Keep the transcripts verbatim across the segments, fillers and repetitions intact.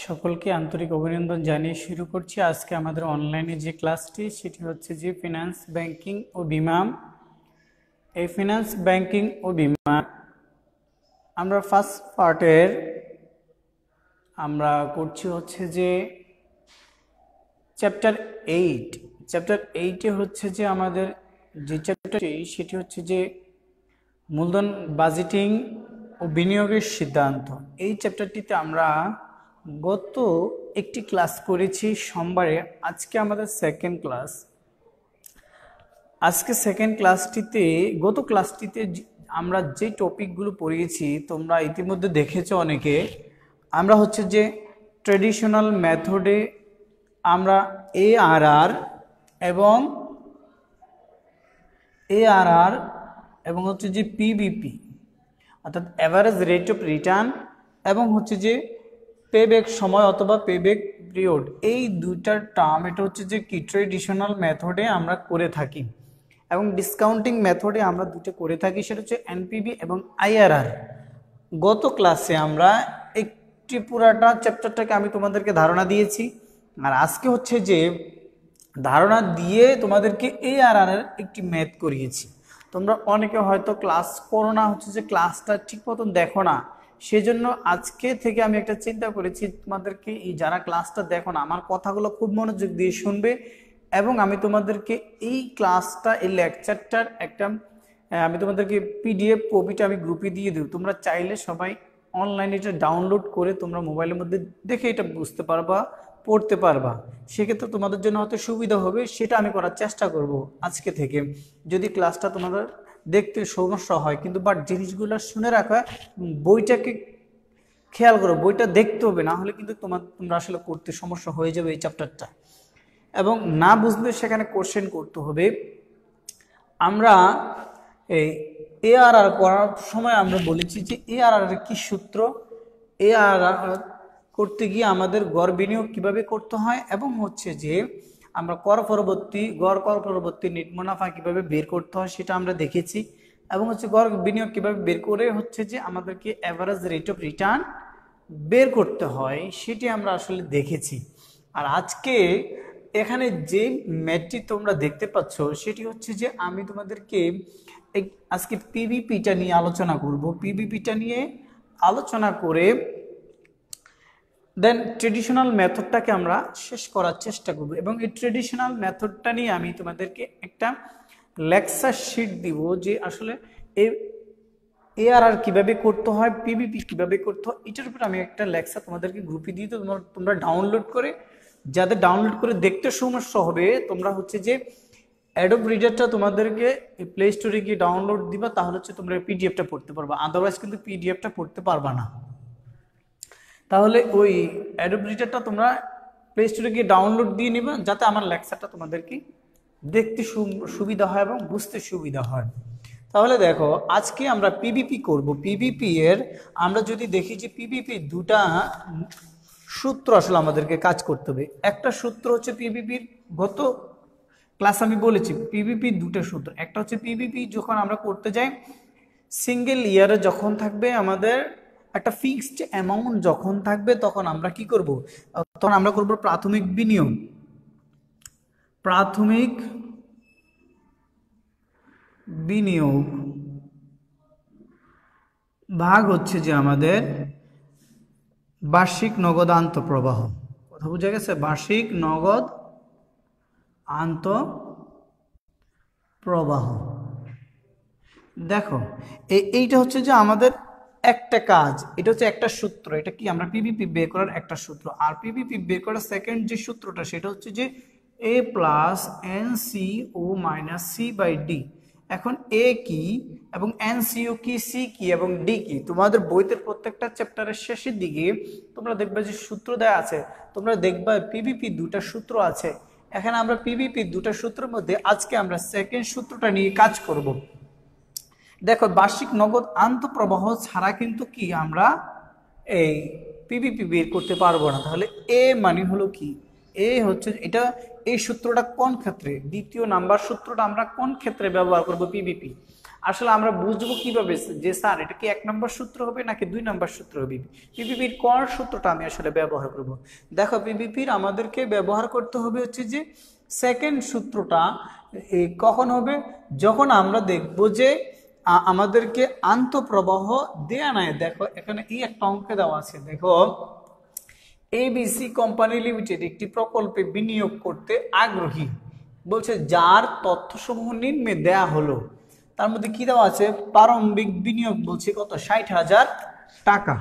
সকলকে আন্তরিক অভিনন্দন জানিয়ে শুরু করছি আজকে আমাদের অনলাইনে যে ক্লাসটি সেটি হচ্ছে যে ফিনান্স ব্যাংকিং ও বীমা। এই ফিনান্স ব্যাংকিং ও বীমা আমরা ফার্স্ট পার্টের আমরা করছি হচ্ছে যে চ্যাপ্টার এইট। চ্যাপ্টার এইটে হচ্ছে যে আমাদের যে চ্যাপ্টারটি সেটি হচ্ছে যে মূলধন বাজেটিং ও বিনিয়োগের সিদ্ধান্ত। এই চ্যাপ্টারটিতে আমরা গত একটি ক্লাস করেছি সোমবারে, আজকে আমাদের সেকেন্ড ক্লাস। আজকে সেকেন্ড ক্লাসটিতে গত ক্লাসটিতে আমরা যে টপিকগুলো পড়িয়েছি তোমরা ইতিমধ্যে দেখেছো অনেকে। আমরা হচ্ছে যে ট্রেডিশনাল মেথডে আমরা এআরআর এবং এআরআর এবং হচ্ছে যে পিবিপি অর্থাৎ অ্যাভারেজ রেট অফ রিটার্ন এবং হচ্ছে যে পেব্যাক সময় অথবা পেব্যাক পিরিয়ড, এই দুইটার টার্ম এটা হচ্ছে যে কি ট্রেডিশনাল মেথডে আমরা করে থাকি এবং ডিসকাউন্টিং মেথডে আমরা দুটো করে থাকি, সেটা হচ্ছে এনপিভি এবং আইআরআর। গত ক্লাসে আমরা একটি পুরাটা চ্যাপ্টারটাকে আমি তোমাদেরকে ধারণা দিয়েছি, আর আজকে হচ্ছে যে ধারণা দিয়ে তোমাদেরকে এআরআর এর একটি ম্যাথ করিয়েছি। তোমরা অনেকে হয়তো ক্লাস করো না, হচ্ছে যে ক্লাসটা ঠিক মতন দেখো না, সেজন্য আজকে থেকে আমি একটা চিন্তা করেছি তোমাদেরকে, এই যারা ক্লাসটা দেখো না আমার কথাগুলো খুব মনোযোগ দিয়ে শুনবে এবং আমি তোমাদেরকে এই ক্লাসটা এই লেকচারটার একটা আমি তোমাদেরকে পিডিএফ কপিটা আমি গ্রুপে দিয়ে দেব। তোমরা চাইলে সবাই অনলাইনে এটা ডাউনলোড করে তোমরা মোবাইলের মধ্যে দেখে এটা বুঝতে পারবা, পড়তে পারবা। সেক্ষেত্রে তোমাদের জন্য হয়তো সুবিধা হবে, সেটা আমি করার চেষ্টা করব আজকে থেকে। যদি ক্লাসটা তোমাদের দেখতে সমস্যা হয় কিন্তু বাট জিনিসগুলো শুনে রাখা, বইটাকে খেয়াল করো, বইটা দেখতে হবে, না হলে কিন্তু তোমার তোমরা আসলে করতে সমস্যা হয়ে যাবে এই চ্যাপ্টারটা। এবং না বুঝলে সেখানে কোশ্চেন করতে হবে। আমরা এই এআরআর করার সময় আমরা বলেছি যে এআরআর এর কি সূত্র, এআরআর করতে গিয়ে আমাদের গড় বিনিয়োগ কিভাবে করতে হয় এবং হচ্ছে যে আমরা কর পরবর্তী গড় কর পরবর্তী নেট মুনাফা কিভাবে বের করতে হয় সেটা আমরা দেখেছি, এবং হচ্ছে গড় বিনিয়োগ কিভাবে বের করে হচ্ছে যে আমাদেরকে অ্যাভারেজ রেট অফ রিটার্ন বের করতে হয় সেটি আমরা আসলে দেখেছি। আর আজকে এখানে যে ম্যাথটি তোমরা দেখতে পাচ্ছ সেটি হচ্ছে যে আমি তোমাদেরকে আজকে পিবিপিটা নিয়ে আলোচনা করব। পিবিপিটা নিয়ে আলোচনা করে দেন ট্রেডিশনাল মেথডটাকে আমরা শেষ করার চেষ্টা করব, এবং এই ট্রেডিশনাল মেথডটা নিয়ে আমি তোমাদেরকে একটা লেকচার শিট দিব যে আসলে এআরআর কিভাবে করতে হয়, পিবিপি কিভাবে করতে হয়, এটার উপর আমি একটা লেকচার তোমাদেরকে গ্রুপে দিয়ে তো তোমরা তোমরা ডাউনলোড করে, যাদের ডাউনলোড করে দেখতে সমস্যা হবে তোমরা হচ্ছে যে অ্যাডোব রিডারটা তোমাদেরকে প্লে স্টোরে গিয়ে ডাউনলোড দিবা, তাহলে হচ্ছে তোমরা পিডিএফটা পড়তে পারবা, আদারওয়াইজ কিন্তু পিডিএফটা পড়তে পারবা না। তাহলে ওই অ্যাডোব রিডারটা তোমরা প্লে স্টোরে গিয়ে ডাউনলোড দিয়ে নিবা, যাতে আমার লেকচারটা তোমাদেরকে দেখতে সুবিধা হয় এবং বুঝতে সুবিধা হয়। তাহলে দেখো আজকে আমরা পিবিপি করব। পিবিপি এর আমরা যদি দেখি যে পিবিপি দুটা সূত্র আসলে আমাদেরকে কাজ করতে হবে। একটা সূত্র হচ্ছে পিবিপির, গত ক্লাস আমি বলেছি পিবিপি দুটো সূত্র। একটা হচ্ছে পিবিপি যখন আমরা করতে যাই সিঙ্গেল ইয়ারে যখন থাকবে আমাদের একটা ফিক্সড অ্যামাউন্ট যখন থাকবে তখন আমরা কি করব, তখন আমরা করব প্রাথমিক বিনিয়োগ। প্রাথমিক বিনিয়োগ ভাগ হচ্ছে যে আমাদের বার্ষিক নগদ আন্তঃপ্রবাহ। কথা বোঝা গেছে? বার্ষিক নগদ আন্তঃপ্রবাহ। দেখো এইটা হচ্ছে যে আমাদের একটা কাজ, এটা হচ্ছে একটা সূত্র, এটা কি আমরা পিবিপি বের করার একটা সূত্র। আর পিবিপি বের করার সেকেন্ড যে সূত্রটা সেটা হচ্ছে যে a plus n c o minus c by d. এখন এ কি এবং এন সি ও কি, সি কি এবং ডি কি, তোমাদের বইতে প্রত্যেকটা চ্যাপ্টারের শেষের দিকে তোমরা দেখবে যে সূত্র দেওয়া আছে, তোমরা দেখবা পিবিপি দুটা সূত্র আছে। এখানে আমরা পিবিপি দুটা সূত্রের মধ্যে আজকে আমরা সেকেন্ড সূত্রটা নিয়ে কাজ করব। দেখো বার্ষিক নগদ আন্তঃপ্রবাহ ছাড়া কিন্তু কি আমরা এই পিবিপি বের করতে পারবো না। তাহলে এ মানে হলো কি, এ হচ্ছে এটা, এই সূত্রটা কোন ক্ষেত্রে, দ্বিতীয় নাম্বার সূত্রটা আমরা কোন ক্ষেত্রে ব্যবহার করব পিবিপি। আসলে আমরা বুঝবো কিভাবে যে স্যার এটা কি এক নম্বর সূত্র হবে নাকি দুই নম্বর সূত্র হবে? পিভিপির কোন সূত্রটা আমি আসলে ব্যবহার করব? দেখো পিভিপির আমাদেরকে ব্যবহার করতে হবে হচ্ছে যে সেকেন্ড সূত্রটা। কখন হবে? যখন আমরা দেখব যে আমাদেরকে আন্তঃপ্রবাহ দেয়া নাই। দেখো এখানে এই একটা অঙ্কে দেওয়া আছে, দেখো এবিসি কোম্পানি লিমিটেড একটি প্রকল্পে বিনিয়োগ করতে আগ্রহী, বলছে যার তথ্যসমূহ নিম্নে দেয়া হলো। তার মধ্যে কি দেওয়া আছে? প্রারম্ভিক বিনিয়োগ বলছে কত? ষাট হাজার টাকা।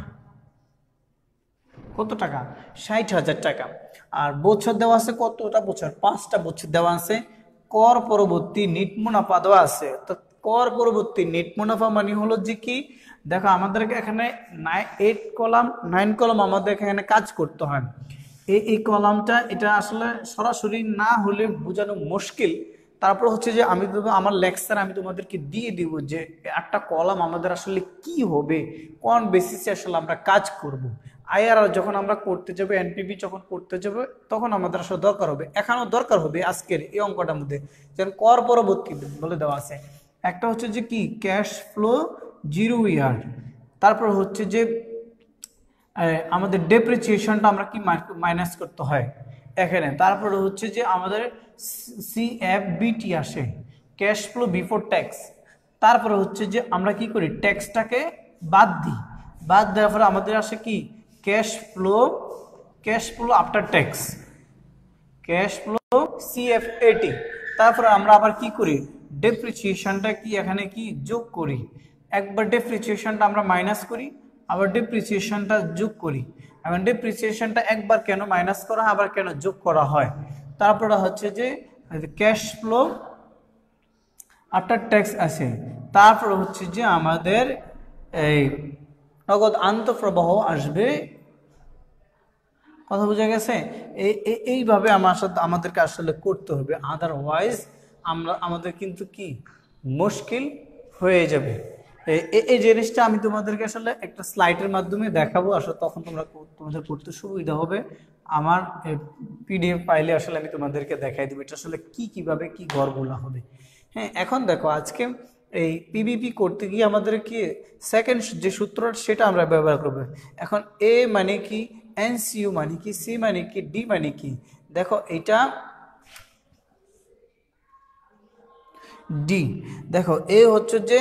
কত টাকা? ষাট হাজার টাকা। আর বছর দেওয়া আছে কতটা বছর? পাঁচটা বছর দেওয়া আছে। কর পরবর্তী নেট মুনাফা দেওয়া আছে। তো কর পরবর্তী নেট মুনাফা মানে হলো যে কি, দেখো আমাদেরকে এখানে এইট কলাম নাইন কলাম আমাদের এখানে কাজ করতে হয়। এই এই কলামটা এটা আসলে সরাসরি না হলে বোঝানো মুশকিল। তারপর হচ্ছে যে আমি আমার লেকচার আমি তোমাদেরকে দিয়ে দিব যে একটা কলাম আমাদের আসলে কি হবে, কোন বেসিসে আসলে আমরা কাজ করব। আইআরআর যখন আমরা করতে যাবো, এনপিভি যখন করতে যাবো, তখন আমাদের আসলে দরকার হবে। এখানেও দরকার হবে আজকের এই অঙ্কটার মধ্যে, যেমন কর পরবর্তী বলে দেওয়া আছে। একটা হচ্ছে যে কি ক্যাশ ফ্লো জিরো ইয়ার, তারপর হচ্ছে যে আমাদের ডেপ্রিসিয়েশনটা আমরা কি মাইনাস করতে হয় এখানে। তারপরে হচ্ছে যে আমাদের সিএফবিটি আসে, ক্যাশ ফ্লো বিফোর ট্যাক্স। তারপরে হচ্ছে যে আমরা কি করি, ট্যাক্সটাকে বাদ দিই। বাদ দেওয়ার পরে আমাদের আসে কি cash flow, cash flow after tax, cash flow CFAT. তারপরে আমরা আবার কি করি, ডেপ্রিসিয়েশনটা কি এখানে কি যোগ করি। একবার ডেপ্রিসিয়েশনটা আমরা মাইনাস করি, আবার ডেপ্রিসিয়েশনটা যোগ করি। এখন ডেপ্রিসিয়েশনটা একবার কেন মাইনাস করা আবার কেন যোগ করা হয়। তারপরে হচ্ছে যে ক্যাশ ফ্লো আফটার ট্যাক্স আছে। তারপরে হচ্ছে যে আমাদের এই নগদ আন্তঃপ্রবাহ আসবে। কথা বোঝা গেছে? এই এইভাবে আমার সাথে আমাদেরকে আসলে করতে হবে, আদারওয়াইজ আমরা আমাদের কিন্তু কি মুশকিল হয়ে যাবে। এই জিনিসটা আমি তোমাদেরকে আসলে একটা স্লাইডের মাধ্যমে দেখাবো, আসলে তখন তোমরা তোমাদের করতে সুবিধা হবে। আমার পিডিএফ ফাইলে আসলে আমি তোমাদেরকে দেখাই দেবো এটা আসলে কি কিভাবে কি গড়গুলা হবে। হ্যাঁ, এখন দেখো আজকে এই পিভিপি করতে গিয়ে আমাদের কি সেকেন্ড যে সূত্রটা সেটা আমরা ব্যবহার করব। এখন এ মানে কি, এনসিইউ মানে কি, সি মানে কি, ডি মানে কি। দেখো এটা ডি, দেখো এ হচ্ছে যে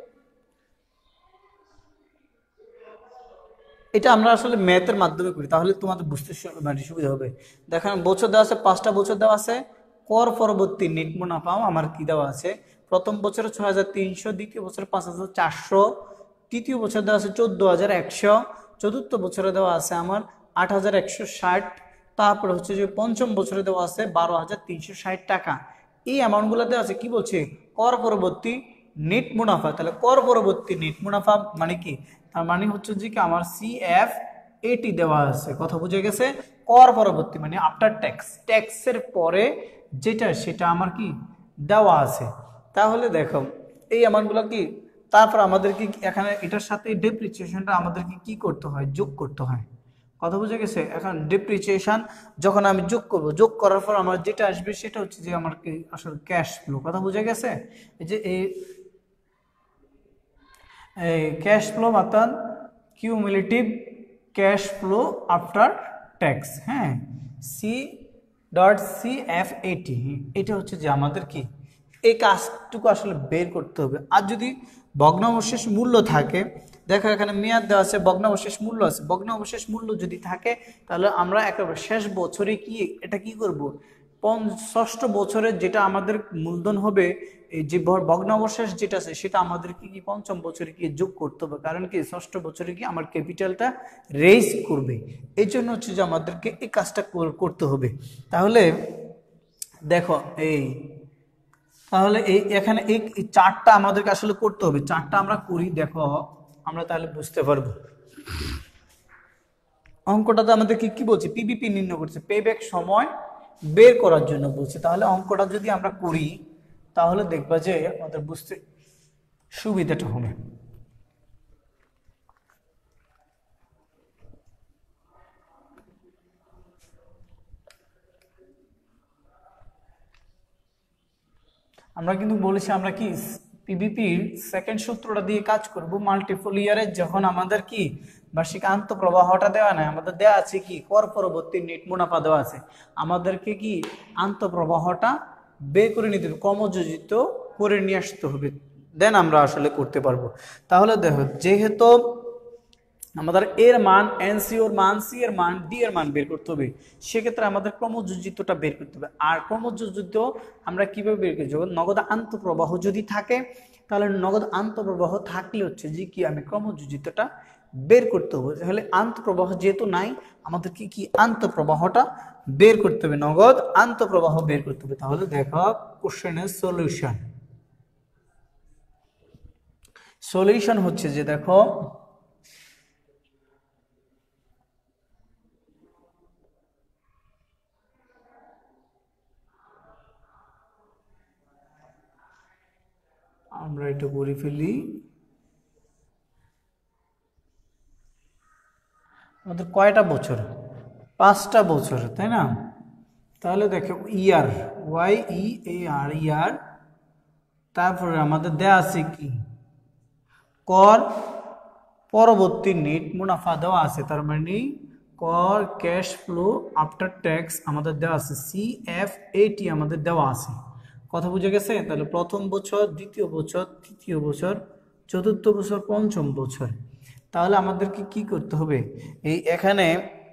এটা আমরা আসলে ম্যাথের মাধ্যমে করি, তাহলে তোমাদের বুঝতে মানে সুবিধা হবে। দেখেন বছর দেওয়া আছে, পাঁচটা বছর দেওয়া আছে। কর পরবর্তী নেট মুনাফাও আমার কি দেওয়া আছে, প্রথম বছরে ছয় হাজার তিনশো, দ্বিতীয় বছরে পাঁচ হাজার চারশো, তৃতীয় বছর দেওয়া আছে চোদ্দ হাজার একশো, চতুর্থ বছরে দেওয়া আছে আমার আট হাজার একশো ষাট, তারপরে হচ্ছে যে পঞ্চম বছরে দেওয়া আছে বারো হাজার তিনশো ষাট টাকা। এই অ্যামাউন্টগুলো দেওয়া আছে কি বলছে, কর পরবর্তী নেট মুনাফা। তাহলে কর পরবর্তী নেট মুনাফা মানে কি, তার মানে হচ্ছে যে কি আমার সিএফ এটি দেওয়া আছে। কথা বুঝে গেছে? কর পরবর্তী মানে আফটার ট্যাক্স, ট্যাক্সের পরে যেটা সেটা আমার কি দেওয়া আছে। তাহলে দেখো এই অ্যামাউন্টগুলো কি, তারপর আমাদেরকে এখানে এটার সাথে ডেপ্রিসিয়েশনটা আমাদেরকে কি করতে হয়, যোগ করতে হয়। কথা বুঝে গেছে? এখন ডেপ্রিসিয়েশন যখন আমি যোগ করব, যোগ করার পর আমার যেটা আসবে সেটা হচ্ছে যে আমার আসলে ক্যাশ ফ্লো। কথা বুঝে গেছে? এই যে এই ক্যাশ ফ্লো অর্থাৎ cumulative cash flow after tax. হ্যাঁ, C dot C F AT, এটা হচ্ছে যে আমাদের কি এই কাজটুকু আসলে বের করতে হবে। আর যদি ভগ্নাবশেষ মূল্য থাকে, দেখো এখানে মেয়াদ দেওয়া আছে, ভগ্নাবশেষ মূল্য আছে, ভগ্নাবশেষ মূল্য যদি থাকে তাহলে আমরা একেবারে শেষ বছরে কি এটা কি করব, ষষ্ঠ বছরের যেটা আমাদের মূলধন হবে, এই যে ভগ্নাবশেষ যেটা আছে সেটা আমাদের কি কি পঞ্চম বছরে কি যোগ করতে হবে। কারণ কি ষষ্ঠ বছরে কি আমার ক্যাপিটালটা রেইজ করবে, এই জন্য হচ্ছে যে আমাদেরকে এই কাজটা করতে হবে। তাহলে দেখো এই তাহলে এই এখানে এই চারটা আমাদেরকে আসলে করতে হবে, চারটা আমরা করি। দেখো আমরা তাহলে বুঝতে পারবো। অঙ্কটাতে আমাদেরকে কি বলছে, পিবিপি নির্ণয় করছে, পেব্যাক সময় বের করার জন্য বলছে। তাহলে অঙ্কটা যদি আমরা করি তাহলে দেখবা যে আমাদের বুঝতে সুবিধাটা হবে। আমরা কিন্তু বলেছি আমরা কি পিবিপির সেকেন্ড সূত্রটা দিয়ে কাজ করব। মাল্টিপল ইয়ারে যখন আমাদের কি বার্ষিক আন্তঃপ্রবাহটা দেওয়া নাই, আমাদের দেওয়া আছে কি কর পরবর্তী নেট মুনাফা দেওয়া আছে, আমাদেরকে কি আন্তঃপ্রবাহটা বের করে নিতে হবে, কর্মযোজিত করে নিয়ে আসতে হবে, দেন আমরা আসলে করতে পারবো। তাহলে দেখো, যেহেতু আমাদের এর মান এনসিওর মান, সি এর মান, ডি এর মান বের করতে হবে, সেক্ষেত্রে আমাদের ক্রমযোজিতটা বের করতে হবে। আর ক্রমযোজিত আমরা কিভাবে বের করি, যখন নগদ আন্তঃপ্রবাহ যদি থাকে, তাহলে নগদ আন্তঃপ্রবাহ থাকলে হচ্ছে যে কি আমি ক্রমযোজিতটা বের করতে হবে। তাহলে আন্তঃপ্রবাহ যেহেতু নাই, আমাদের কি কি আন্তঃপ্রবাহটা বের করতে হবে, নগদ আন্তঃপ্রবাহ বের করতে হবে। তাহলে দেখো কোশ্চেনের সলিউশন। সলিউশন হচ্ছে যে দেখো, আমরা এটা করে ফেলি। আমাদের কয়টা বছর, পাঁচটা বছর, তাই না? তাহলে দেখো ইয়ার, ওয়াই ই এ আর, ইয়ার, তারপরে আমাদের দেয়া আছে কি কর পরবর্তী নেট মুনাফা দেওয়া আছে, তার মানে কর ক্যাশ ফ্লো আফটার ট্যাক্স আমাদের দেওয়া আছে, সি এফ এটি আমাদের দেওয়া আছে। কথা বুঝে গেছে? তাহলে প্রথম বছর, দ্বিতীয় বছর, তৃতীয় বছর, চতুর্থ বছর, পঞ্চম বছর। তাহলে আমাদেরকে কি করতে হবে, এই এখানে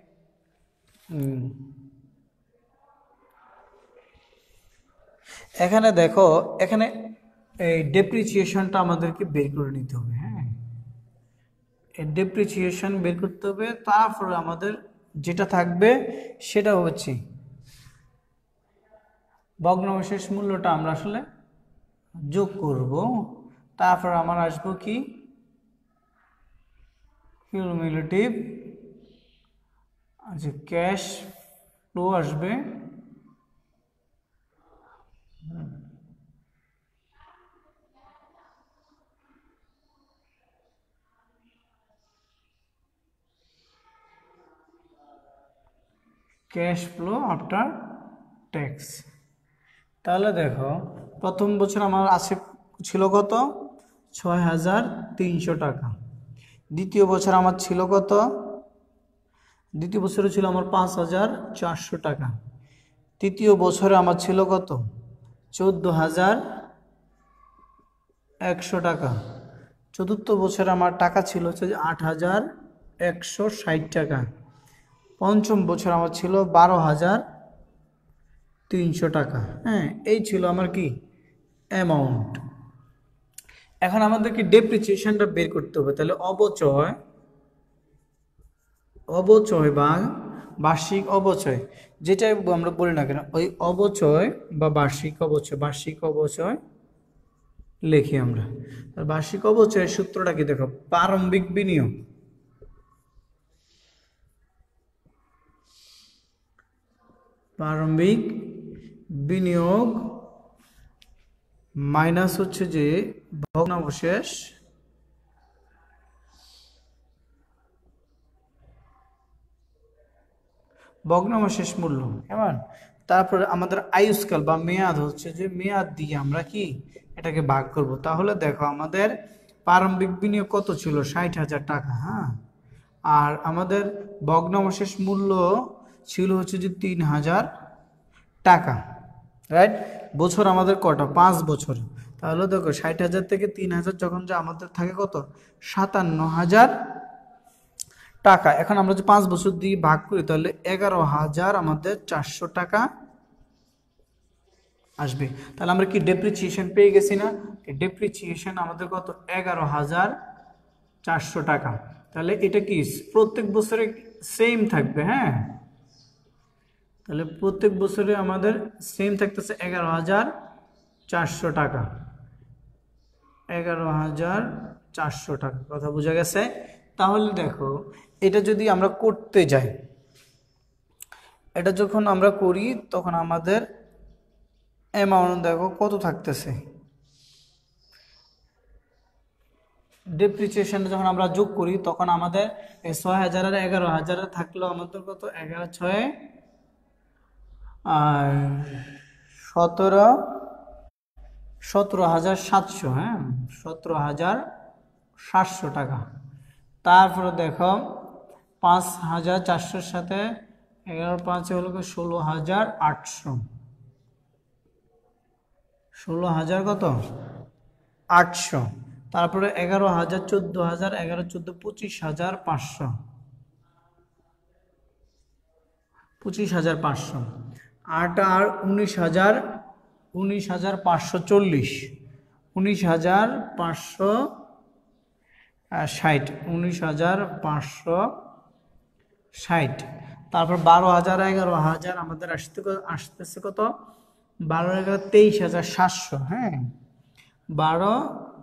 এখানে দেখো, এখানে এই ডেপ্রিসিয়েশনটা আমাদেরকে বের করে নিতে হবে। হ্যাঁ, এই ডেপ্রিসিয়েশন বের করতে হবে। তারপরে আমাদের যেটা থাকবে সেটা হচ্ছে ভগ্নাংশের মূল্যটা আমরা আসলে যোগ করব। তারপর আমার আসবো কি কিউমুলেটিভ, আচ্ছা ক্যাশ ফ্লো আসবে, ক্যাশ ফ্লো আফটার ট্যাক্স। তাহলে দেখো, প্রথম বছর আমার আছে ছিল কত, ছয় হাজার তিনশো টাকা। দ্বিতীয় বছর আমার ছিল কত, দ্বিতীয় বছরে ছিল আমার পাঁচ হাজার চারশো টাকা। তৃতীয় বছরে আমার ছিল কত, চোদ্দ হাজার একশো টাকা। চতুর্থ বছরে আমার টাকা ছিল হচ্ছে আট হাজার একশো ষাট টাকা। পঞ্চম বছর আমার ছিল বারো হাজার তিনশো টাকা। হ্যাঁ, এই ছিল আমার কি অ্যামাউন্ট। এখন আমাদেরকে ডেপ্রিসিয়েশনটা বের করতে হবে। তাহলে অবচয়, অবচয় বা বার্ষিক অবচয়, যেটাই আমরা বলি না কেন, ওই অবচয় বা বার্ষিক অবচয়, বার্ষিক অবচয় লিখি আমরা। বার্ষিক অবচয়ের সূত্রটা কি দেখো, প্রারম্ভিক বিনিয়োগ, প্রারম্ভিক বিনিয়োগ মাইনাস হচ্ছে যে ভগ্নাবশেষ, ভগ্নাবশেষ মূল্য। কেমন? তারপরে আমাদের আয়ুষ্কাল বা মেয়াদ হচ্ছে যে মেয়াদ দিয়ে আমরা কি এটাকে ভাগ করব। তাহলে দেখো, আমাদের প্রারম্ভিক বিনিয়োগ কত ছিল, ষাট হাজার টাকা। হ্যাঁ, আর আমাদের ভগ্নাবশেষ মূল্য ছিল হচ্ছে যে তিন হাজার টাকা, রাইট? বছর আমাদের কটা, পাঁচ বছর। তাহলে দেখো, ষাট হাজার থেকে তিন হাজার যখন যে আমাদের থাকে কত, সাতান্ন হাজার টাকা। এখন আমরা যে পাঁচ বছর দিয়ে ভাগ করি, তাহলে এগারো হাজার আমাদের চারশো টাকা আসবে। তাহলে আমরা কি ডেপ্রিসিয়েশন পেয়ে গেছি না? ডেপ্রিসিয়েশন আমাদের কত, এগারো হাজার চারশো টাকা। তাহলে এটা কি প্রত্যেক বছরে সেম থাকবে? হ্যাঁ, তাহলে প্রত্যেক বছরে আমাদের সেম থাকতেছে এগারো হাজার চারশো টাকা, এগারো হাজার চারশো টাকা। কথা বোঝা গেছে? তাহলে দেখো, এটা যদি আমরা করতে যাই, এটা যখন আমরা করি তখন আমাদের অ্যামাউন্ট দেখো কত থাকতেছে। ডেপ্রিসিয়েশন যখন আমরা যোগ করি তখন আমাদের এই ছয় হাজার আর এগারো হাজার থাকলো আমাদের কত, এগারো ছয় আর সতেরো সতেরো হাজার সাতশো, হ্যাঁ সতেরো হাজার সাতশো টাকা। তারপরে দেখো পাঁচ হাজার চারশোর সাথে এগারো পাঁচে হলো ষোলো হাজার আটশো, ষোলো হাজার কত আটশো। তারপরে এগারো হাজার চোদ্দ হাজার এগারো চোদ্দ পঁচিশ হাজার পাঁচশো, পঁচিশ হাজার পাঁচশো। আট আর উনিশ হাজার, উনিশ হাজার পাঁচশো চল্লিশ, উনিশ হাজার পাঁচশো ষাট, উনিশ হাজার পাঁচশো ষাট। তারপর বারো হাজার এগারো হাজার আমাদের আসতে আসতেছে কত, বারো এগারো তেইশ হাজার সাতশো, হ্যাঁ বারো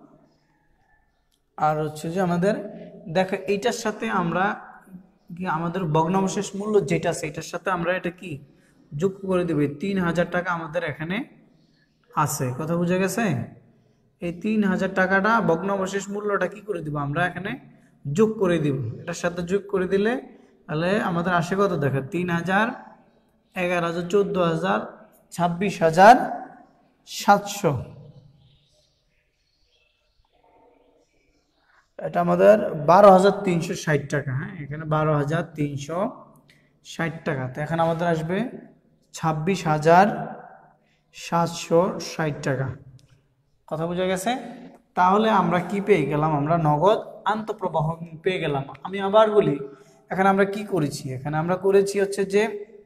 আর হচ্ছে যে আমাদের দেখো এইটার সাথে আমরা কি আমাদের ভগ্নাবশেষ মূল্য যেটা আছে এটার সাথে আমরা এটা কি যোগ করে দেবে, তিন হাজার টাকা আমাদের এখানে আছে, কথা বুঝে গেছে? এই তিন হাজার টাকাটা ভগ্নাবশেষ মূল্যটা কি করে দিব, আমরা এখানে যোগ করে দিব, এটার সাথে যোগ করে দিলে তাহলে আমাদের আসে কত দেখো, তিন হাজার এগারো হাজার চোদ্দ হাজার ছাব্বিশ হাজার সাতশো। এটা আমাদের বারো হাজার তিনশো ষাট টাকা, হ্যাঁ এখানে বারো হাজার তিনশো ষাট টাকা। তো এখানে আমাদের আসবে ছাব্বিশ হাজার সাতশো ষাট টাকা, কথা বোঝা গেছে? তাহলে আমরা কি পেয়ে গেলাম, আমরা নগদ আন্তঃপ্রবাহ পেয়ে গেলাম। আমি আবার বলি এখানে আমরা কি করেছি, এখানে আমরা করেছি হচ্ছে যে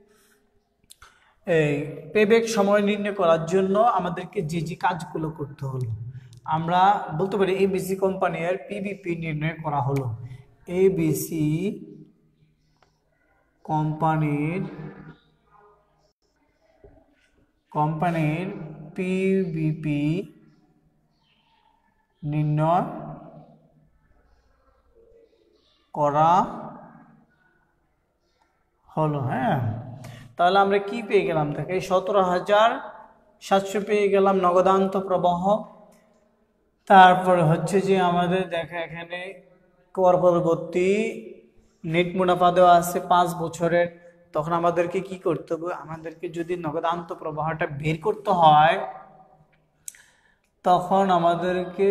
এই পেব্যাক সময় নির্ণয় করার জন্য আমাদেরকে যে যে কাজগুলো করতে হলো, আমরা বলতে পারি এবিসি কোম্পানির পিবিপি নির্ণয় করা হলো, এবিসি কোম্পানির কোম্পানির পিবিপি নির্ণয় করা হলো। হ্যাঁ তাহলে আমরা কি পেয়ে গেলাম, দেখে সতেরো হাজার সাতশো পেয়ে গেলাম নগদান্ত প্রবাহ। তারপরে হচ্ছে যে আমাদের দেখা এখানে কর পরবর্তী নেট মুনাফা দেওয়া আছে পাঁচ বছরের, তখন আমাদেরকে কি করতে হবে, আমাদেরকে যদি নগদান্ত প্রবাহটা বের করতে হয় তখন আমাদেরকে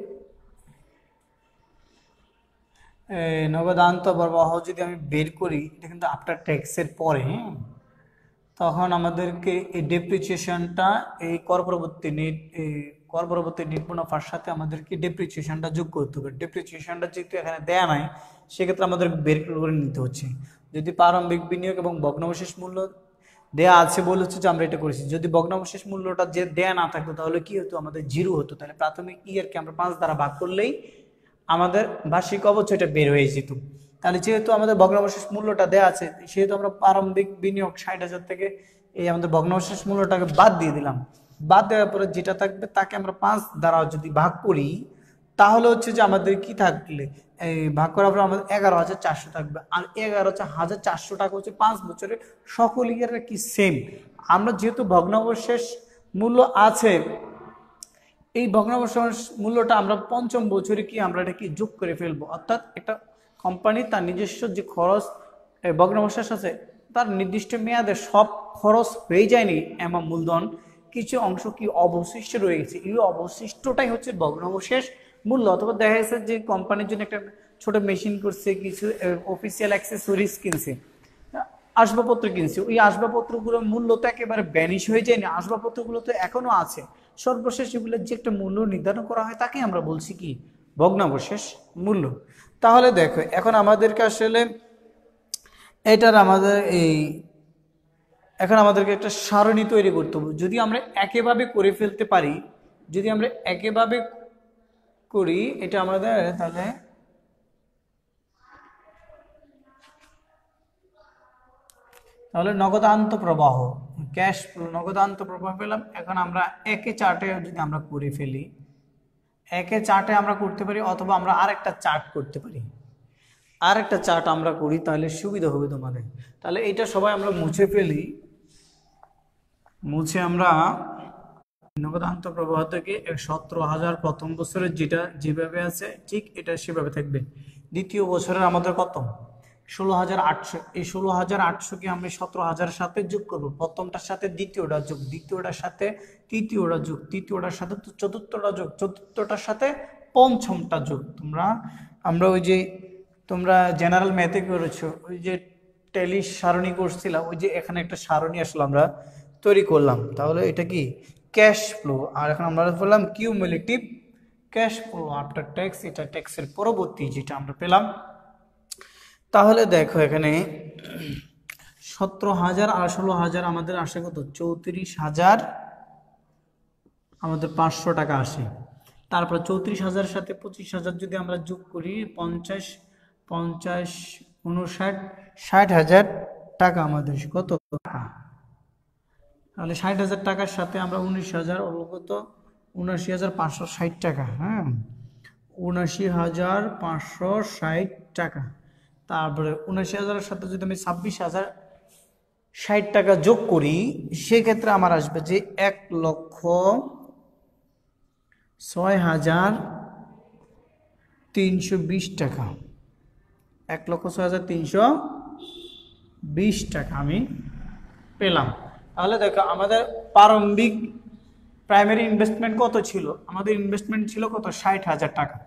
নগদান্ত প্রবাহ যদি আমি বের করি, এটা কিন্তু আফটার ট্যাক্সের পরে, হ্যাঁ তখন আমাদেরকে এই ডেপ্রিসিয়েশনটা এই কর পরবর্তী নেট কর পরবর্তী নেট মুনাফার সাথে আমাদেরকে ডেপ্রিসিয়েশনটা যোগ করতে হবে। ডেপ্রিসিয়েশনটা যেহেতু এখানে দেয়া নাই সেক্ষেত্রে আমাদের বের করে নিতে হচ্ছে। যদি প্রারম্ভিক বিনিয়োগ এবং ভগ্নাবশেষ মূল্য দেয়া আছে বলে হচ্ছে যে আমরা এটা করেছি, যদি ভগ্নাবশেষ মূল্যটা যে দেয়া না থাকতো তাহলে কি হতো, আমাদের জিরো হতো। তাহলে প্রাথমিক ইয়ারকে আমরা পাঁচ দ্বারা ভাগ করলেই আমাদের বার্ষিক অবচয়টা বের হয়ে যেত। তাহলে যেহেতু আমাদের ভগ্নাবশেষ মূল্যটা দেওয়া আছে সেহেতু আমরা প্রারম্ভিক বিনিয়োগ ষাট হাজার থেকে এই আমাদের ভগ্নাবশেষ মূল্যটাকে বাদ দিয়ে দিলাম। বাদ দেওয়ার পরে যেটা থাকবে তাকে আমরা পাঁচ দ্বারা যদি ভাগ করি তাহলে হচ্ছে যে আমাদের কি থাকলে এই ভাগ করার পর আমাদের এগারো হাজার চারশো থাকবে। আর এগারো হাজার চারশো টাকা হচ্ছে পাঁচ বছরের সকল ইয়ারের কি সেম। আমরা যেহেতু ভগ্নাবশেষ মূল্য আছে এই ভগ্নাবশেষ মূল্যটা আমরা পঞ্চম বছরে কি আমরা এটা কি যোগ করে ফেলবো, অর্থাৎ একটা কোম্পানি তার নিজস্ব যে খরচ ভগ্নাবশেষ আছে তার নির্দিষ্ট মেয়াদে সব খরচ হয়ে যায়নি এমন মূলধন, কিছু অংশ কি অবশিষ্ট রয়ে গেছে, এই অবশিষ্টটাই হচ্ছে ভগ্নাবশেষ মূল্য। অথবা দেখা যাচ্ছে যে কোম্পানির জন্য একটা ছোট মেশিন করছে, কিছু অফিসিয়াল অ্যাক্সেসরিজ কিনছে, আসবাবপত্র কিনছে, ওই আসবাবপত্রগুলোর মূল্য তো একেবারে ব্যানিশ হয়ে যায়নি, আসবাবপত্রগুলো তো এখনো আছে। সর্বশেষ এগুলোর যে একটা মূল্য নির্ধারণ করা হয় তাকে আমরা বলছি কি ভগ্নাবশেষ মূল্য। তাহলে দেখো এখন আমাদেরকে আসলে এটার আমাদের এই এখন আমাদেরকে একটা সারণী তৈরি করতে হবে। যদি আমরা একেভাবে করে ফেলতে পারি, যদি আমরা একেভাবে করি এটা আমাদের তাহলে তাহলে নগদান্ত প্রবাহ ক্যাশ নগদান্ত প্রবাহ পেলাম। এখন আমরা একে চার্টে যদি আমরা করে ফেলি, একে চার্টে আমরা করতে পারি অথবা আমরা আরেকটা চার্ট করতে পারি, আরেকটা চার্ট আমরা করি তাহলে সুবিধা হবে তোমাদের। তাহলে এটা সবাই আমরা মুছে ফেলি, মুছে আমরা নগদান্ত প্রবাহ থেকে সতেরো হাজার প্রথম বছরের যেটা যেভাবে আছে ঠিক এটা সেভাবে থাকবে। দ্বিতীয় বছরের আমাদের কত ষোলো হাজার আটশো, এই ষোলো হাজার আটশোকে আমরা সতেরো হাজারের সাথে যোগ করবো। প্রথমটার সাথে দ্বিতীয়টা যোগ, দ্বিতীয়টার সাথে তৃতীয়টা যোগ, তৃতীয়টার সাথে চতুর্থটা যোগ, চতুর্থটার সাথে পঞ্চমটা যোগ। তোমরা আমরা ওই যে তোমরা জেনারেল ম্যাথে করেছো, ওই যে টেলি সারণী করছিলাম, ওই যে এখানে একটা সারণী আসলে আমরা তৈরি করলাম। তাহলে এটা কি ক্যাশ ফ্লো, আর এখন আমরা বললাম cumulative cash flow after tax, এটা ট্যাক্সের পরবর্তী যেটা আমরা পেলাম। তাহলে দেখো এখানে সতেরো হাজার আর ষোলো হাজার আমাদের আসে কত, চৌত্রিশ হাজার আমাদের পাঁচশো টাকা আসে। তারপর চৌত্রিশ হাজারের সাথে পঁচিশ হাজার যদি আমরা যোগ করি, পঞ্চাশ পঞ্চাশ উনষাট ষাট হাজার টাকা আমাদের কত টাকা। তাহলে ষাট হাজার টাকার সাথে আমরা উনিশ হাজার কত, উনাশি হাজার পাঁচশো ষাট টাকা। হ্যাঁ, উনাশি হাজার পাঁচশো ষাট টাকা। তারপরে উনাশি হাজারের সাথে যদি আমি ছাব্বিশ হাজার ষাট টাকা যোগ করি, সেক্ষেত্রে আমার আসবে যে এক লক্ষ ছয় হাজার তিনশো বিশ টাকা। এক লক্ষ ছয় হাজার তিনশো বিশ টাকা আমি পেলাম। তাহলে দেখো আমাদের প্রারম্ভিক প্রাইমারি ইনভেস্টমেন্ট কত ছিল, আমাদের ইনভেস্টমেন্ট ছিল কত, ষাট হাজার টাকা।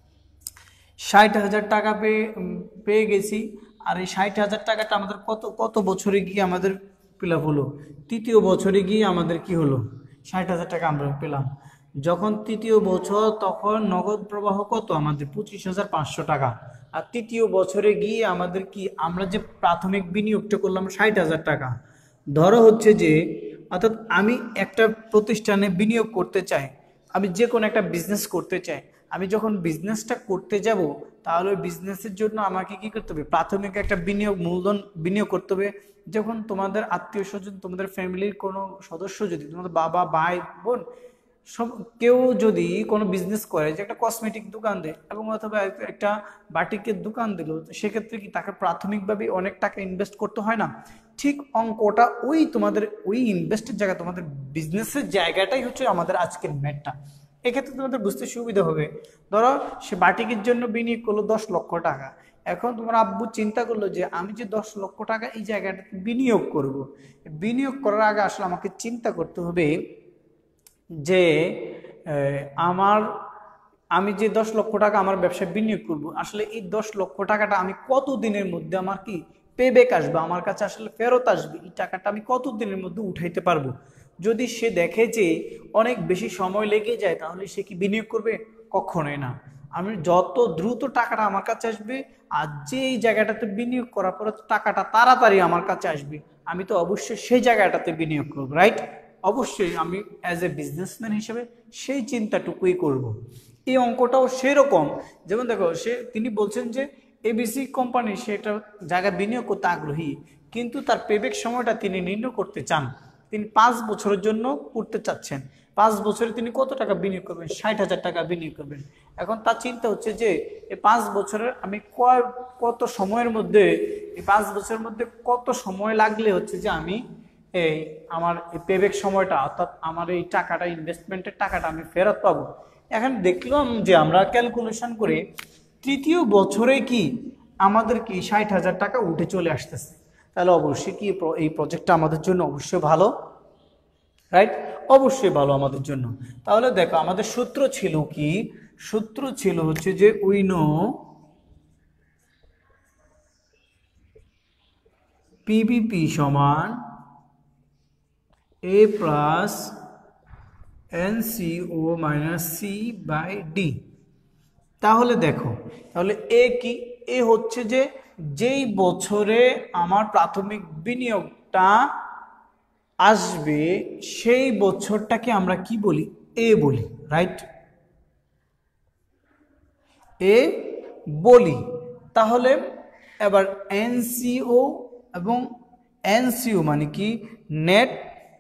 ষাট হাজার টাকা পেয়ে পেয়ে গেছি। আর এই ষাট হাজার টাকাটা আমাদের কত কত বছরে গিয়ে আমাদের ফিল আপ হলো, তৃতীয় বছরে গিয়ে আমাদের কি হলো, ষাট হাজার টাকা আমরা পেলাম। যখন তৃতীয় বছর, তখন নগদ প্রবাহ কত আমাদের পঁচিশ হাজার পাঁচশো টাকা। আর তৃতীয় বছরে গিয়ে আমাদের কি, আমরা যে প্রাথমিক বিনিয়োগটা করলাম ষাট হাজার টাকা, ধরো হচ্ছে যে, অর্থাৎ আমি একটা প্রতিষ্ঠানে বিনিয়োগ করতে চাই, আমি যে কোনো একটা বিজনেস করতে চাই। আমি যখন বিজনেসটা করতে যাব, তাহলে ওই বিজনেসের জন্য আমাকে কি করতে হবে, প্রাথমিক একটা বিনিয়োগ মূলধন বিনিয়োগ করতে হবে। যখন তোমাদের আত্মীয় স্বজন, তোমাদের ফ্যামিলির কোনো সদস্য, যদি তোমাদের বাবা ভাই বোন সব কেউ যদি কোনো বিজনেস করে, যে একটা কসমেটিক দোকান দেয় এবং অথবা একটা বাটিকের দোকান দিল, সেক্ষেত্রে কি তাকে প্রাথমিকভাবে অনেক টাকা ইনভেস্ট করতে হয় না? ঠিক অঙ্কটা ওই তোমাদের ওই ইনভেস্টের জায়গা, তোমাদের বিজনেসের জায়গাটাই হচ্ছে আমাদের আজকের ম্যাথটা। এক্ষেত্রে তোমাদের বুঝতে সুবিধা হবে। ধরো সে বাটিকের জন্য বিনিয়োগ করলো দশ লক্ষ টাকা। এখন তোমার আব্বু চিন্তা করলো যে আমি যে দশ লক্ষ টাকা এই জায়গাটাতে বিনিয়োগ করব, বিনিয়োগ করার আগে আসলে আমাকে চিন্তা করতে হবে যে আমার আমি যে দশ লক্ষ টাকা আমার ব্যবসায় বিনিয়োগ করব, আসলে এই দশ লক্ষ টাকাটা আমি কত দিনের মধ্যে আমার কি পেব্যাক আসবে, আমার কাছে আসলে ফেরত আসবে, এই টাকাটা আমি কত দিনের মধ্যে উঠাইতে পারবো। যদি সে দেখে যে অনেক বেশি সময় লেগে যায়, তাহলে সে কি বিনিয়োগ করবে? কখনোই না। আমি যত দ্রুত টাকাটা আমার কাছে আসবে, আর যে এই জায়গাটাতে বিনিয়োগ করার পরে টাকাটা তাড়াতাড়ি আমার কাছে আসবে, আমি তো অবশ্যই সেই জায়গাটাতে বিনিয়োগ করবো, রাইট? অবশ্যই আমি অ্যাজ এ বিজনেসম্যান হিসেবে সেই চিন্তাটুকুই করব। এই অঙ্কটাও সেরকম। যেমন দেখো, সে তিনি বলছেন যে এবিসি কোম্পানি সে একটা জায়গায় বিনিয়োগ করতে আগ্রহী, কিন্তু তার পেব্যাক সময়টা তিনি নির্ণয় করতে চান। তিনি পাঁচ বছরের জন্য করতে চাচ্ছেন। পাঁচ বছরে তিনি কত টাকা বিনিয়োগ করবেন? ষাট হাজার টাকা বিনিয়োগ করবেন। এখন তার চিন্তা হচ্ছে যে এই পাঁচ বছরের আমি কয় কত সময়ের মধ্যে, এই পাঁচ বছরের মধ্যে কত সময় লাগলে হচ্ছে যে আমি এই আমার এই পেব্যাক সময়টা, অর্থাৎ আমার এই টাকাটা, ইনভেস্টমেন্টের টাকাটা আমি ফেরত পাবো। এখন দেখলাম যে আমরা ক্যালকুলেশন করে তৃতীয় বছরে কি আমাদের কি ষাট হাজার টাকা উঠে চলে আসতেছে। তাহলে অবশ্যই কি এই প্রজেক্টটা আমাদের জন্য অবশ্যই ভালো, রাইট? অবশ্যই ভালো আমাদের জন্য। তাহলে দেখো আমাদের সূত্র ছিল কি, সূত্র ছিল হচ্ছে যে উই নো পিবিপি সমান a plus n c o minus c by d. তাহলে দেখো, তাহলে এ কি, এ হচ্ছে যে যেই বছরে আমার প্রাথমিক বিনিয়োগটা আসবে, সেই বছরটাকে আমরা কি বলি? এ বলি, রাইট? এ বলি। তাহলে এবার এনসিও এবং এনসিও মানে কি, নেট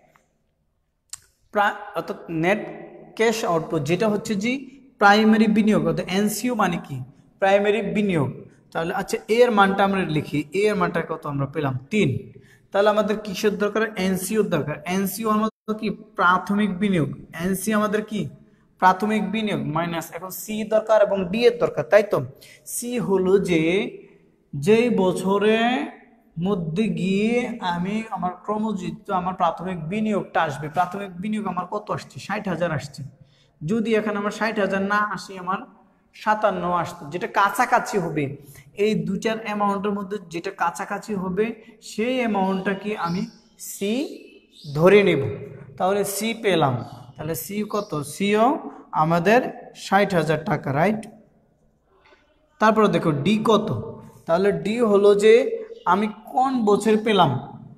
অর্থাৎ নেট ক্যাশ আউটপুট, যেটা হচ্ছে যে প্রাইমারি বিনিয়োগ, অর্থাৎ এনসিও মানে কি, প্রাইমারি বিনিয়োগ। তাহলে আচ্ছা, এর মানটা আমরা লিখি, এর মানটা কত আমরা পেলাম? তিন। তাহলে আমাদের কিসের দরকার? এনসিওর দরকার। এনসিও আমাদের কি? প্রাথমিক বিনিয়োগ। এনসি আমাদের কি? প্রাথমিক বিনিয়োগ মাইনাস এখন সি দরকার এবং ডি এর দরকার, তাই তো? সি হলো যে যেই বছরে মধ্যে গিয়ে আমি আমার ক্রমযুক্ত আমার প্রাথমিক বিনিয়োগটা আসবে। প্রাথমিক বিনিয়োগ আমার কত আসছে? ষাট হাজার আসছে। যদি এখন আমার ষাট হাজার না আসে, আমার সাতান্ন আসতো, যেটা কাছাকাছি হবে, এই দুটার অ্যামাউন্টের মধ্যে যেটা কাছাকাছি হবে সেই অ্যামাউন্টটাকে আমি সি ধরে নেব। তাহলে সি পেলাম। তাহলে সি কত? সিও আমাদের ষাট হাজার টাকা, রাইট। তারপরে দেখো ডি কত। তাহলে ডি হলো যে আমি কোন বছর পেলাম?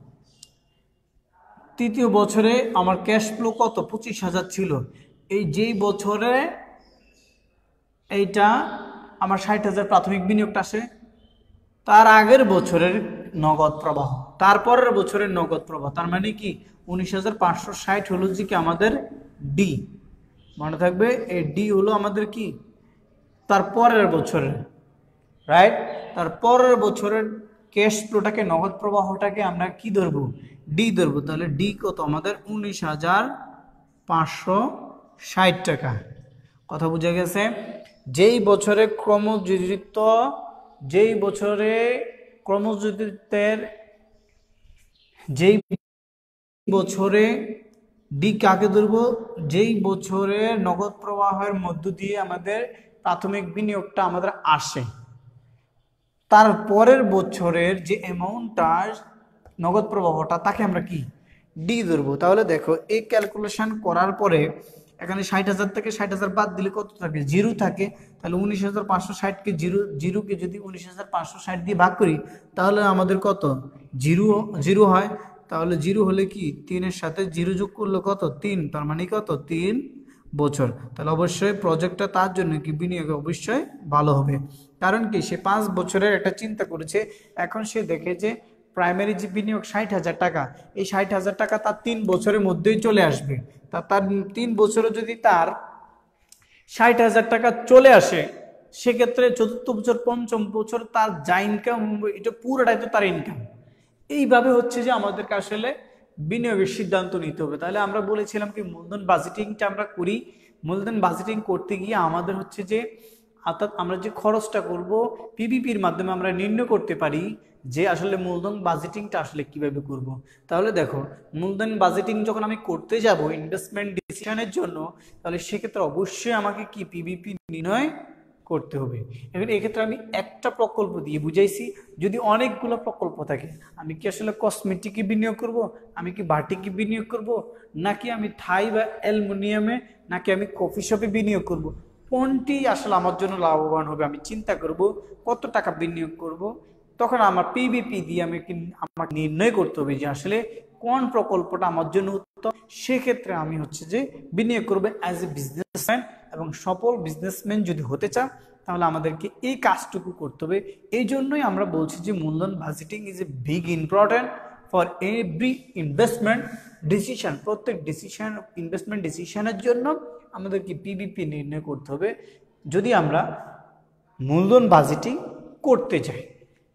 তৃতীয় বছরে আমার ক্যাশ ফ্লো কত? পঁচিশ হাজার ছিল। এই যেই বছরে এইটা আমার ষাট হাজার প্রাথমিক বিনিয়োগটা আসে, তার আগের বছরের নগদ প্রবাহ, তারপরের বছরের নগদ প্রবাহ, তার মানে কি উনিশ হাজার পাঁচশো ষাট হলো যে কি আমাদের ডি। মনে থাকবে এই ডি হলো আমাদের কি তার পরের বছরের, রাইট। তার পরের বছরের ক্যাশ ফ্লোটাকে, নগদ প্রবাহটাকে আমরা কি ধরবো? ডি ধরবো। তাহলে ডি কত আমাদের? উনিশ হাজার পাঁচশো ষাট টাকা। কথা বুঝে গেছে? যেই বছরে ক্রমযোজিত যেই বছরে ক্রমযোজিতের যেই বছরে ডি কাকে ধরবো? যেই বছরে নগদ প্রবাহের মধ্য দিয়ে আমাদের প্রাথমিক বিনিয়োগটা আমাদের আসে, তার পরের বছরের যে অ্যামাউন্টটা নগদ প্রবাহটা, তাকে আমরা কি ডি ধরবো। তাহলে দেখো এই ক্যালকুলেশন করার পরে এখানে ষাট হাজার থেকে ষাট হাজার বাদ দিলে কত থাকে? জিরো থাকে। তাহলে উনিশ হাজার পাঁচশো ষাটকে জিরো জিরোকে যদি উনিশ হাজার পাঁচশো ষাট দিয়ে ভাগ করি তাহলে আমাদের কত? জিরো জিরো হয়। তাহলে জিরো হলে কি তিনের সাথে জিরো যোগ করলে কত? তিন। তার মানে কত? তিন বছর। তাহলে অবশ্যই প্রজেক্টটা তার জন্য কি বিনিয়োগ অবশ্যই ভালো হবে। কারণ কি সে পাঁচ বছরের একটা চিন্তা করেছে। এখন সে দেখে যে প্রাইমারি যে বিনিয়োগ ষাট হাজার টাকা, এই ষাট হাজার টাকা তার তিন বছরের মধ্যেই চলে আসবে। তা তার তিন বছরে যদি তার ষাট হাজার টাকা চলে আসে, সেক্ষেত্রে চতুর্থ বছর পঞ্চম বছর তার যা ইনকাম, এটা পুরোটাই তো তার ইনকাম। এইভাবে হচ্ছে যে আমাদেরকে আসলে বিনিয়োগের সিদ্ধান্ত নিতে হবে। তাহলে আমরা বলেছিলাম কি মূলধন বাজেটিংটা আমরা করি। মূলধন বাজেটিং করতে গিয়ে আমাদের হচ্ছে যে অর্থাৎ আমরা যে খরচটা করব পিবিপির মাধ্যমে আমরা নির্ণয় করতে পারি যে আসলে মূলধন বাজেটিংটা আসলে কিভাবে করব। তাহলে দেখো মূলধন বাজেটিং যখন আমি করতে যাব ইনভেস্টমেন্ট ডিসিশনের জন্য, তাহলে সেক্ষেত্রে অবশ্যই আমাকে কি পিবিপি নির্ণয় করতে হবে। এখন এক্ষেত্রে আমি একটা প্রকল্প দিয়ে বুঝাইছি। যদি অনেকগুলো প্রকল্প থাকে, আমি কি আসলে কসমেটিকে বিনিয়োগ করব, আমি কি বাটিকে বিনিয়োগ করব, নাকি আমি থাই বা অ্যালুমিনিয়ামে, নাকি আমি কফি শপে বিনিয়োগ করব, কোনটি আসলে আমার জন্য লাভবান হবে, আমি চিন্তা করব কত টাকা বিনিয়োগ করব। তখন আমার পিবিপি দিয়ে আমি আমাকে নির্ণয় করতে হবে যে আসলে কোন প্রকল্পটা আমার জন্য উত্তম। সেক্ষেত্রে আমি হচ্ছে যে বিনিয়োগ করবে অ্যাজ এ বিজনেসম্যান। এবং সফল বিজনেসম্যান যদি হতে চান তাহলে আমাদেরকে এই কাজটুকু করতে হবে। এই জন্যই আমরা বলছি যে মূলধন budgeting is a big important for every investment decision. প্রত্যেক ডিসিশন, ইনভেস্টমেন্ট ডিসিশনের জন্য আমাদেরকে পিবিপি নির্ণয় করতে হবে যদি আমরা মূলধন বাজেটিং করতে চাই।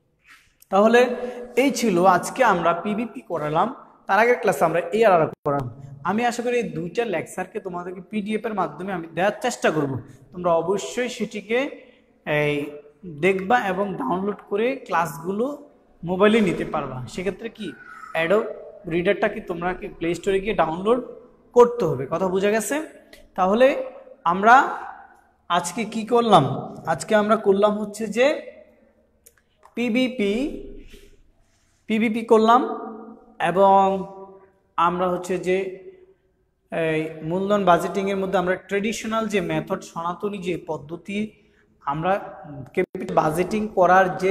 তাহলে এই ছিল আজকে আমরা পিবিপি করালাম, তার আগের ক্লাসে আমরা এআরআর করালাম। আমি আশা করি এই দুইটা লেকচারকে তোমাদেরকে পিডিএফ এর মাধ্যমে আমি দেওয়ার চেষ্টা করব। তোমরা অবশ্যই সেটিকে এই দেখবা এবং ডাউনলোড করে ক্লাসগুলো মোবাইলে নিতে পারবা। সেক্ষেত্রে কি অ্যাডোব রিডারটা কি তোমরা কি প্লে স্টোরে গিয়ে ডাউনলোড করতে হবে। কথা বোঝা গেছে? তাহলে আমরা আজকে কি করলাম? আজকে আমরা করলাম হচ্ছে যে পিবিপি পিবিপি করলাম এবং আমরা হচ্ছে যে এই মূলধন বাজেটিংয়ের মধ্যে আমরা ট্রেডিশনাল যে মেথড, সনাতনী যে পদ্ধতি, আমরা ক্যাপিটাল বাজেটিং করার যে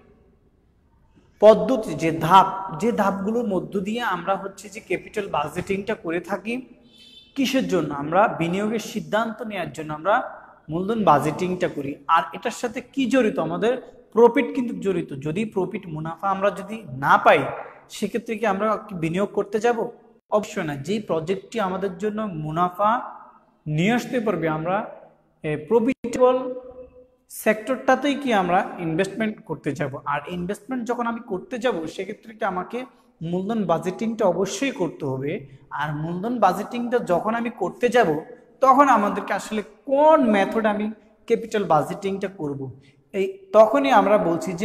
পদ্ধতি, যে ধাপ, যে ধাপগুলোর মধ্য দিয়ে আমরা হচ্ছে যে ক্যাপিটাল বাজেটিংটা করে থাকি। কিসের জন্য? আমরা বিনিয়োগের সিদ্ধান্ত নেওয়ার জন্য আমরা মূলধন বাজেটিংটা করি। আর এটার সাথে কি জড়িত? আমাদের প্রফিট কিন্তু জড়িত। যদি প্রফিট, মুনাফা আমরা যদি না পাই, সেক্ষেত্রে কি আমরা বিনিয়োগ করতে যাব? অবশ্যই না। যেই প্রজেক্টটি আমাদের জন্য মুনাফা নিয়ে আসতে পারবে, আমরা প্রফিটেবল সেক্টরটাতেই কি আমরা ইনভেস্টমেন্ট করতে যাব। আর ইনভেস্টমেন্ট যখন আমি করতে যাব, সেক্ষেত্রে কি আমাকে মূলধন বাজেটিংটা অবশ্যই করতে হবে। আর মূলধন বাজেটিংটা যখন আমি করতে যাব, তখন আমাদেরকে আসলে কোন মেথড আমি ক্যাপিটাল বাজেটিংটা করব, এই তখনই আমরা বলছি যে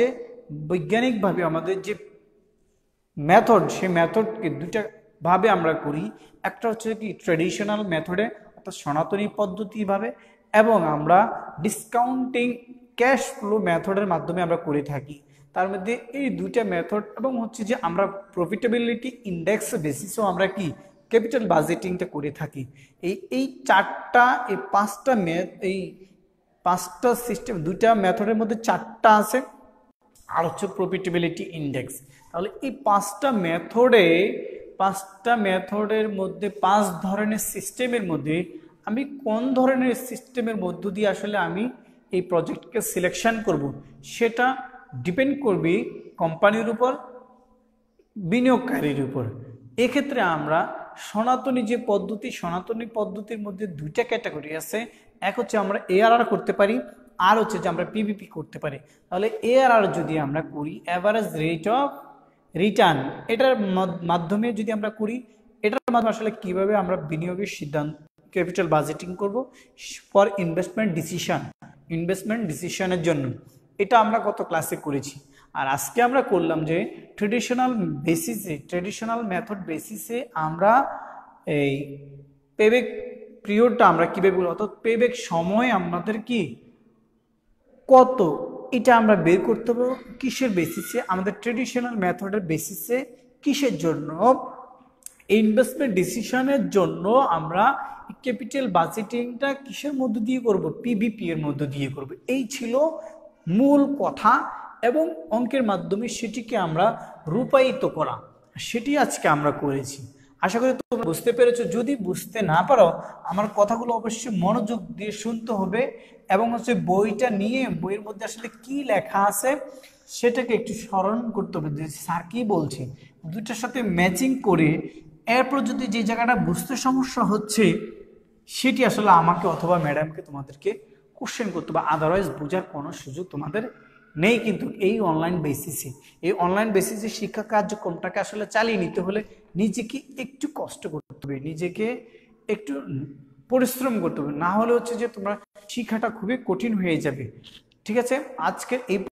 বৈজ্ঞানিকভাবে আমাদের যে মেথড, সেই মেথডকে দুইটা ভাবে আমরা করি। একটা হচ্ছে কি ট্রেডিশনাল মেথডে অর্থাৎ সনাতনী পদ্ধতিভাবে, এবং আমরা ডিসকাউন্টিং ক্যাশ ফ্লো মেথডের মাধ্যমে আমরা করে থাকি। তার মধ্যে এই দুইটা মেথড এবং হচ্ছে যে আমরা প্রফিটেবিলিটি ইন্ডেক্স বেসিসও আমরা কি ক্যাপিটাল বাজেটিংটা করে থাকি। এই এই চারটা এই পাঁচটা মেথ এই পাঁচটা সিস্টেম, দুইটা মেথডের মধ্যে চারটা আছে, আর হচ্ছে প্রফিটেবিলিটি ইন্ডেক্স। তাহলে এই পাঁচটা মেথডে পাঁচটা মেথডের মধ্যে পাঁচ ধরনের সিস্টেমের মধ্যে আমি কোন ধরনের সিস্টেমের মধ্য দিয়ে আসলে আমি এই প্রজেক্টকে সিলেকশন করব, সেটা ডিপেন্ড করবে কোম্পানির উপর, বিনিয়োগকারীর উপর। এক্ষেত্রে আমরা সনাতনী যে পদ্ধতি, সনাতনী পদ্ধতির মধ্যে দুইটা ক্যাটাগরি আছে। এক হচ্ছে আমরা এআরআর করতে পারি, আর হচ্ছে যে আমরা পিভিপি করতে পারি। তাহলে এআরআর যদি আমরা করি, অ্যাভারেজ রেট অফ রিটার্ন, এটার মাধ্যমে যদি আমরা করি, এটার মাধ্যমে আসলে কিভাবে আমরা বিনিয়োগের সিদ্ধান্ত, ক্যাপিটাল বাজেটিং করব ফর ইনভেস্টমেন্ট ডিসিশন, ইনভেস্টমেন্ট ডিসিশনের জন্য, এটা আমরা গত ক্লাসে করেছি। আর আজকে আমরা করলাম যে ট্রেডিশনাল বেসিসে, ট্রেডিশনাল মেথড বেসিসে আমরা এই পেব্যাক পিরিয়ডটা আমরা কীভাবে বলি, অর্থাৎ পেব্যাক সময় আমাদের কি কত, এটা আমরা বের করতে হবে কিসের বেসিসে, আমাদের ট্রেডিশনাল মেথডের বেসিসে। কিসের জন্য? ইনভেস্টমেন্ট ডিসিশনের জন্য আমরা ক্যাপিটাল বাজেটিংটা কিসের মধ্য দিয়ে করব? পিভিপি এর মধ্য দিয়ে করব। এই ছিল মূল কথা, এবং অঙ্কের মাধ্যমে সেটিকে আমরা রূপায়িত করা, সেটি আজকে আমরা করেছি। আশা করি তোমরা বুঝতে পেরেছো। যদি বুঝতে না পারো, আমার কথাগুলো অবশ্যই মনোযোগ দিয়ে শুনতে হবে, এবং হচ্ছে বইটা নিয়ে বইয়ের মধ্যে আসলে কি লেখা আছে সেটাকে একটু স্মরণ করতে হবে যে স্যার কি বলছে, দুটার সাথে ম্যাচিং করে এরপর যদি যে জায়গাটা বুঝতে সমস্যা হচ্ছে সেটি আসলে আমাকে অথবা ম্যাডামকে তোমাদেরকে কোশ্চেন করতে হবে, আদারওয়াইজ বোঝার কোনো সুযোগ তোমাদের নেই। কিন্তু এই অনলাইন বেসিসে, এই অনলাইন বেসিসে শিক্ষা কার্যক্রমটাকে আসলে চালিয়ে নিতে হলে নিজেকে একটু কষ্ট করতে হবে, নিজেকে একটু পরিশ্রম করতে হবে, না হলে হচ্ছে যে তোমরা শিক্ষাটা খুবই কঠিন হয়ে যাবে। ঠিক আছে, আজকের এই